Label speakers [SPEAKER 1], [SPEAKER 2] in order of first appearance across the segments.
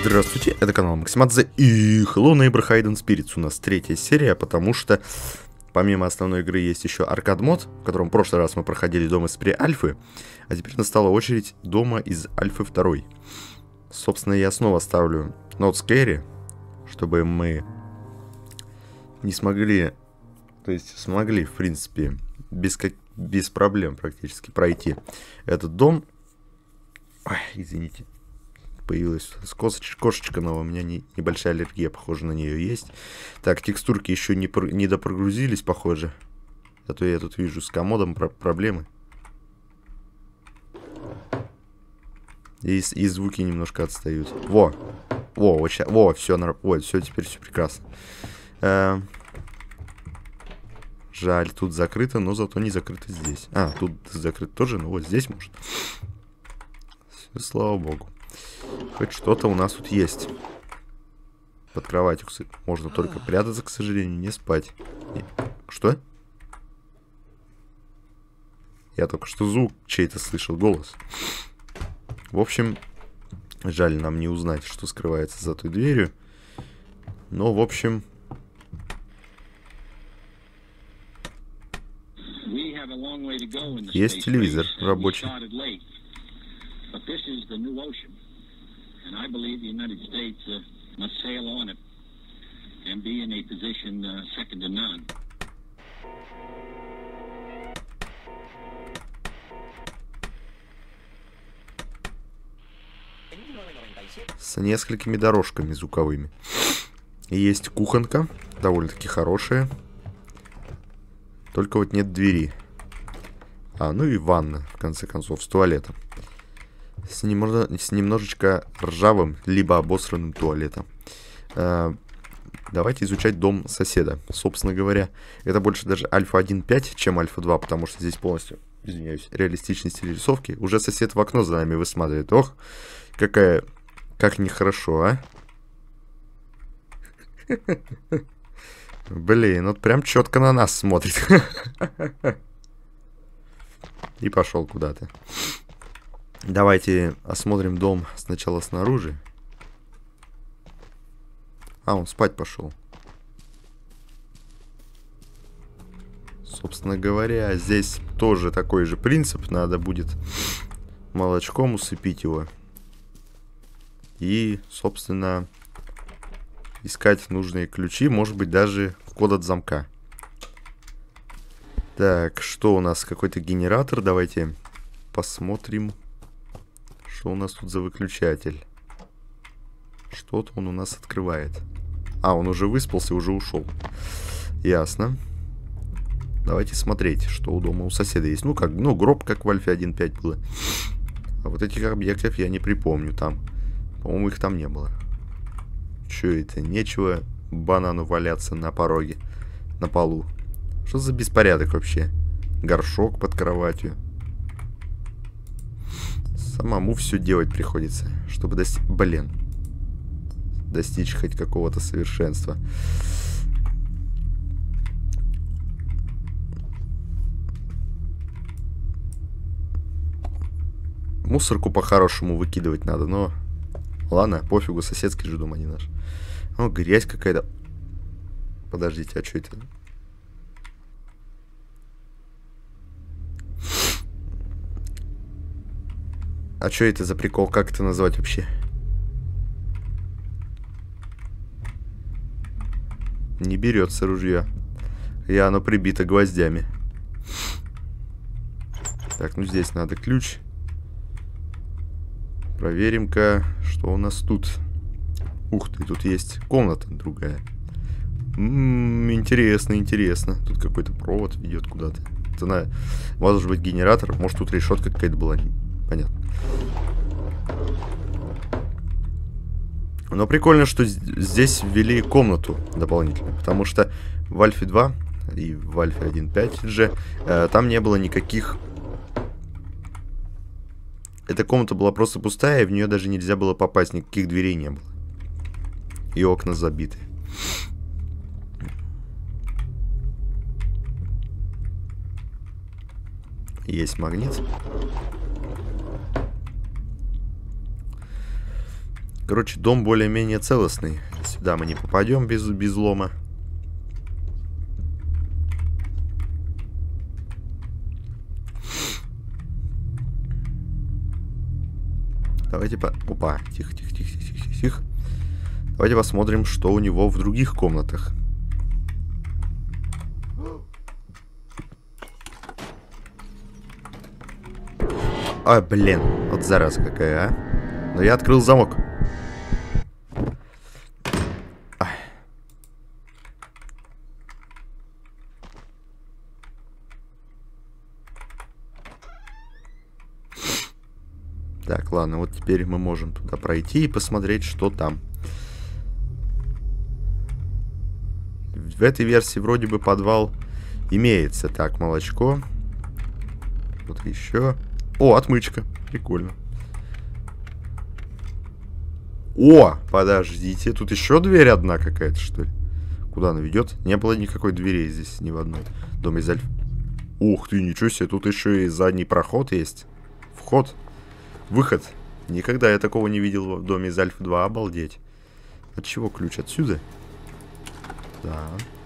[SPEAKER 1] Здравствуйте, это канал Максимадзе и Hello Neighbor Hidden Spirits. У нас третья серия, потому что помимо основной игры есть еще аркад-мод, в котором в прошлый раз мы проходили дом из pre-альфы, а теперь настала очередь дома из альфы 2. Собственно, я снова ставлю Not Scary, чтобы мы не смогли, то есть смогли, в принципе, без проблем практически пройти этот дом. Ой, извините. Появилась кошечка новая, у меня небольшая аллергия, похоже, на нее есть. Так, текстурки еще не допрогрузились, похоже. А то я тут вижу с комодом проблемы. И звуки немножко отстают. Во, все, теперь все прекрасно. Жаль, тут закрыто, но зато не закрыто здесь. А, тут закрыто тоже, но вот здесь может. Все, слава богу. Хоть что-то у нас тут есть. Под кроватью можно только прятаться, к сожалению, не спать. Что? Я только что звук чей-то слышал, голос. В общем, жаль нам не узнать, что скрывается за той дверью. Но, в общем... Есть телевизор рабочий. And I believe the United States must sail on it and be in a position second to none. С несколькими дорожками звуковыми. И есть кухонка, довольно-таки хорошая. Только вот нет двери. Ну и ванна, в конце концов, с туалетом. С немножечко ржавым, либо обосранным туалетом. Давайте изучать дом соседа. Собственно говоря, это больше даже альфа 1.5, чем альфа 2, потому что здесь полностью, извиняюсь, реалистичность стиль рисовки. Уже сосед в окно за нами высматривает. Ох, как нехорошо, а? Блин, вот прям четко на нас смотрит. И пошел куда-то. Давайте осмотрим дом сначала снаружи. Он спать пошел. Собственно говоря, здесь тоже такой же принцип. Надо будет молочком усыпить его. И, собственно, искать нужные ключи. Может быть, даже код от замка. Так, что у нас? Какой-то генератор. Давайте посмотрим. Что у нас тут за выключатель? Что-то он у нас открывает. Он уже выспался и уже ушел. Ясно. Давайте смотреть, что у дома у соседа есть. Гроб, как в альфе 1.5 было. А вот этих объектов я не припомню там. По-моему, их там не было. Че это? Нечего банану валяться на пороге. На полу. Что за беспорядок вообще? Горшок под кроватью. Самому все делать приходится, чтобы достичь хоть какого-то совершенства. Мусорку по-хорошему выкидывать надо, но... Ладно, пофигу, соседский же дом, а не наш. Грязь какая-то. Подождите, а что это? А что это за прикол? Как это назвать вообще? Не берется ружье. И оно прибито гвоздями. Так, здесь надо ключ. Проверим-ка, что у нас тут. Ух ты, тут есть комната другая. Интересно, интересно. Тут какой-то провод ведет куда-то. Это, может быть, генератор. Может, тут решетка какая-то была. Понятно. Но прикольно, что здесь ввели комнату дополнительно. Потому что в Альфе 2 и в Альфе 1.5 же там не было никаких... Эта комната была просто пустая, и в нее даже нельзя было попасть. Никаких дверей не было. И окна забиты. Есть магнит. Короче, дом более-менее целостный. Сюда мы не попадем без лома. Давайте Опа, тихо, тихо, тихо, тихо, тихо, тихо. Давайте посмотрим, что у него в других комнатах. А, блин, вот зараза какая, а. Но я открыл замок. Ай. Так, ладно, вот теперь мы можем туда пройти и посмотреть, что там. В этой версии вроде бы подвал имеется. Так, молочко. Вот еще. О, отмычка. Прикольно. О, подождите. Тут еще дверь одна какая-то, что ли? Куда она ведет? Не было никакой двери здесь ни в одной. Доме из Альф. Ух ты, ничего себе. Тут еще и задний проход есть. Вход. Выход. Никогда я такого не видел в доме из Альфа 2. Обалдеть. От чего ключ? Отсюда? Да.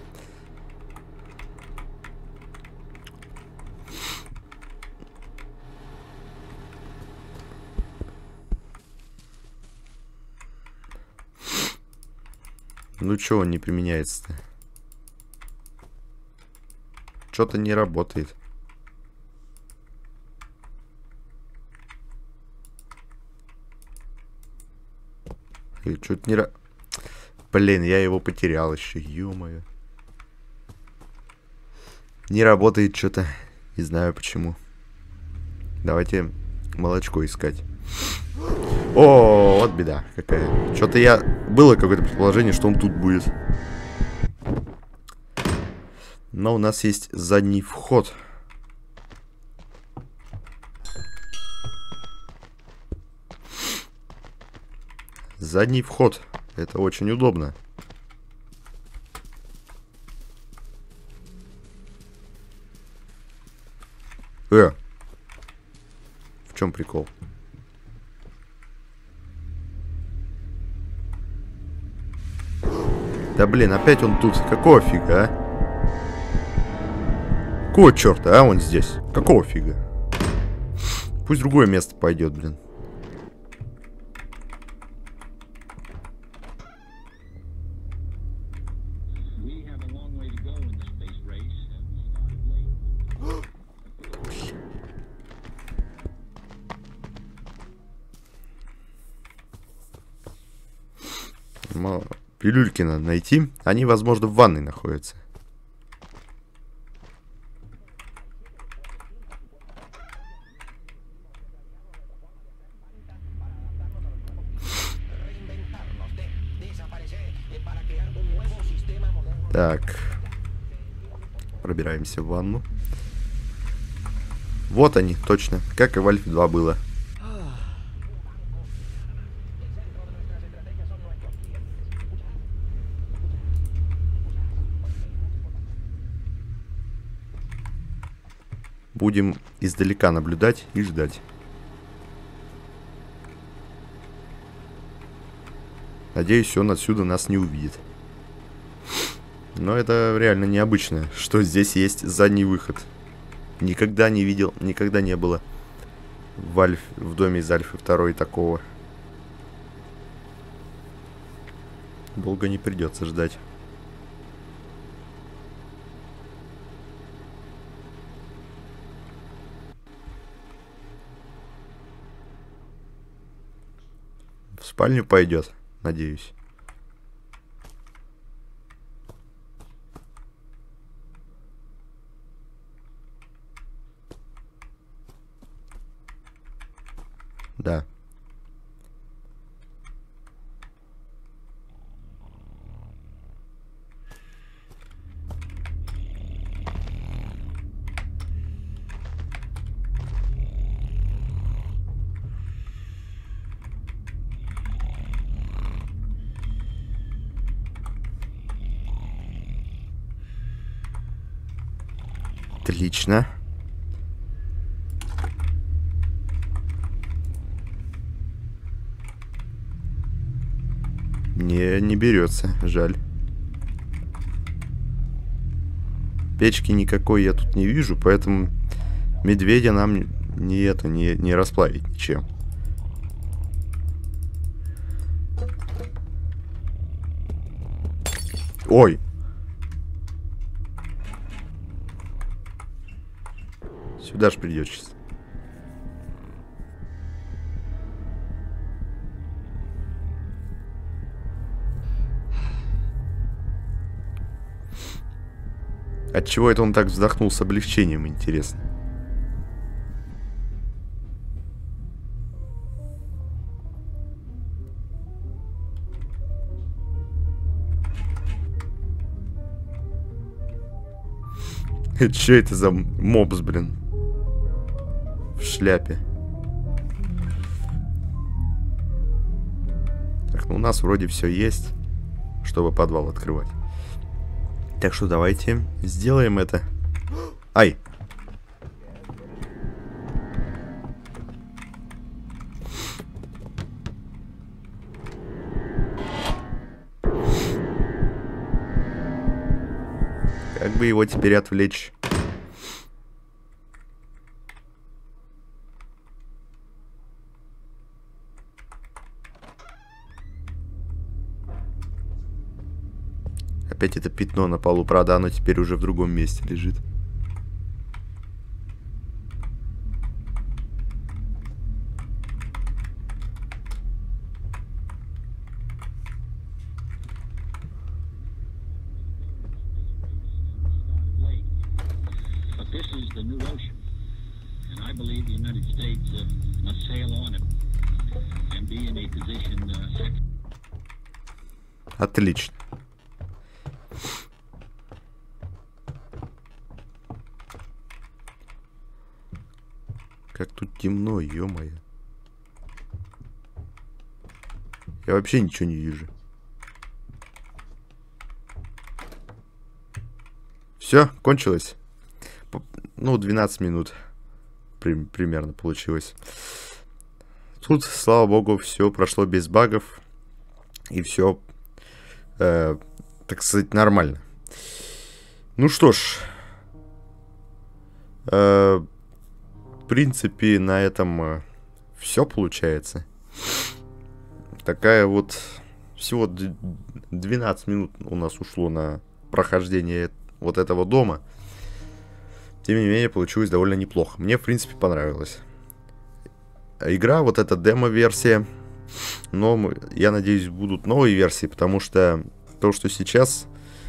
[SPEAKER 1] Ну чё он не применяется-то? Что-то не работает. Или что-то не... Блин, я его потерял еще, ё-моё. Не работает что-то. Не знаю почему. Давайте молочко искать. О, вот беда какая. Что-то я... Было какое-то предположение, что он тут будет. Но у нас есть задний вход. Задний вход. Это очень удобно. В чем прикол? Да блин, опять он тут. Какого фига, а? Какого черта, а он здесь? Какого фига? Пусть в другое место пойдет, блин. Пилюльки надо найти. Они, возможно, в ванной находятся. Так. Пробираемся в ванну. Вот они, точно. Как и в Альфе 2 было. Будем издалека наблюдать и ждать. Надеюсь, он отсюда нас не увидит. Но это реально необычно, что здесь есть задний выход. Никогда не видел, никогда не было в доме из Альфы 2 такого. Долго не придется ждать. В спальню пойдет, надеюсь. Да. Отлично. Не берется, жаль. Печки никакой я тут не вижу, поэтому медведя нам не расплавить ничем. Ой! Сюда ж придет сейчас. Отчего это он так вздохнул с облегчением, интересно? Че это за мобс, блин? В шляпе. Так, ну у нас вроде все есть, чтобы подвал открывать. Так что давайте сделаем это. Ай! Как бы его теперь отвлечь? Опять это пятно на полу. Правда, оно теперь уже в другом месте лежит. Отлично. Как тут темно, ё-моё. Я вообще ничего не вижу. Все, кончилось. Ну, 12 минут примерно получилось. Тут, слава богу, все прошло без багов. И все, так сказать, нормально. Ну что ж. В принципе, на этом все получается. Такая вот... Всего 12 минут у нас ушло на прохождение вот этого дома. Тем не менее, получилось довольно неплохо. Мне, в принципе, понравилось. Игра, вот эта демо-версия. Но, я надеюсь, будут новые версии, потому что то, что сейчас...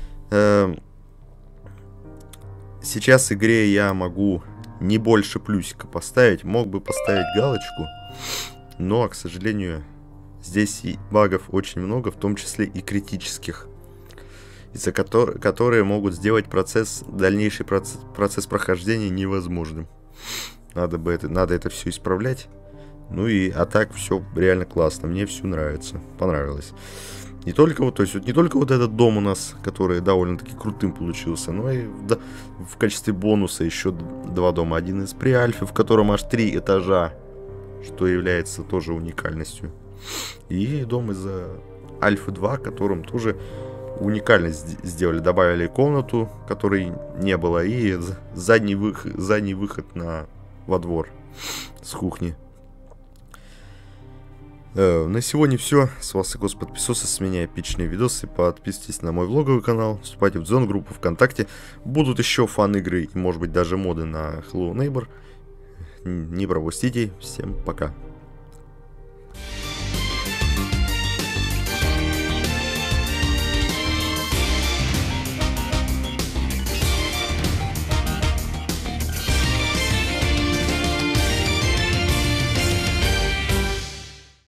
[SPEAKER 1] Сейчас игре я могу не больше плюсика поставить. Мог бы поставить галочку. Но, к сожалению, здесь и багов очень много, в том числе и критических. Из-за которые могут сделать дальнейший процесс прохождения невозможным. Надо это все исправлять. Ну и, а так все реально классно. Мне все нравится. Понравилось. Не только вот, то есть, не только вот этот дом у нас, который довольно-таки крутым получился, но и в качестве бонуса еще 2 дома. Один из Преальфы, в котором аж 3 этажа, что является тоже уникальностью. И дом из Альфы 2, которым тоже уникальность сделали. Добавили комнату, которой не было, и задний выход во двор с кухни. На сегодня все. С вас Игос подписался, с меня эпичные видосы. Подписывайтесь на мой влоговый канал, вступайте в зон-группу ВКонтакте. Будут еще фан-игры и, может быть, даже моды на Hello Neighbor. Не пропустите. Всем пока.